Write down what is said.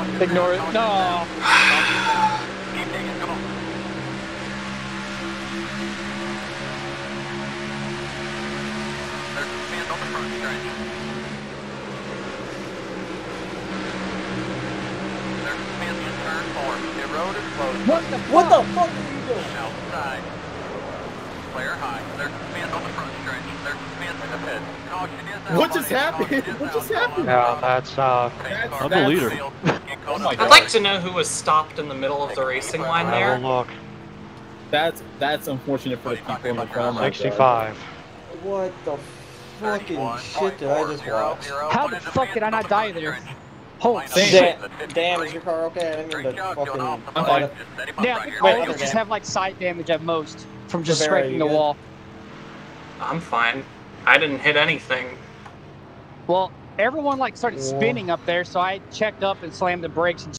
Ignore it. No. Keep digging, come on. There's some sand on the front stretch. There's some sand in turn 4. The road is closed. What the fuck are you doing? Outside. Flare high. There's some sand on the front stretch. There's some sand in the pit. Caution is out. What just happened? What just happened? Yeah, that's I'm the leader. Oh my I'd God. like to know who was stopped in the middle of the racing line I there. will look. That's unfortunate for the people in the car. 65. What the fucking shit did I just watch? How the fuck did I not die there? Holy Same. shit. Dan, is your car okay? I didn't mean to fucking... I'm fine. Yeah, I think Wait, all of other us just Dan. have like side damage at most from just Rivera, scraping you the good? wall. I'm fine. I didn't hit anything. Well, everyone like started spinning up there, so I checked up and slammed the brakes and